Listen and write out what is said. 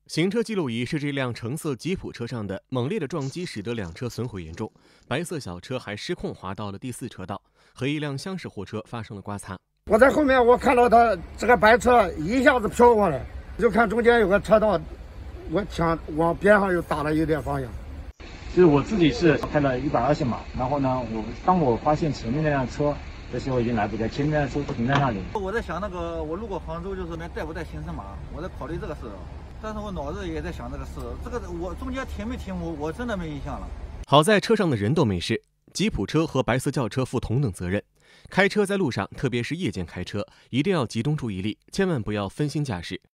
行车记录仪是这辆橙色吉普车上的，猛烈的撞击使得两车损毁严重，白色小车还失控滑到了第4车道，和一辆厢式货车发生了刮擦。 我在后面，我看到他这个白车一下子飘过来，就看中间有个车道，我想往边上又打了一点方向。 就是我自己是开了120码，然后呢，当我发现前面那辆车的时候已经来不及了，前面那辆车停在那里。 我在想我路过杭州就是带不带行程码，我在考虑这个事，但是我脑子也在想这个事，我中间停没停我真的没印象了。 好在车上的人都没事，吉普车和白色轿车负同等责任。开车在路上，特别是夜间开车，一定要集中注意力，千万不要分心驾驶。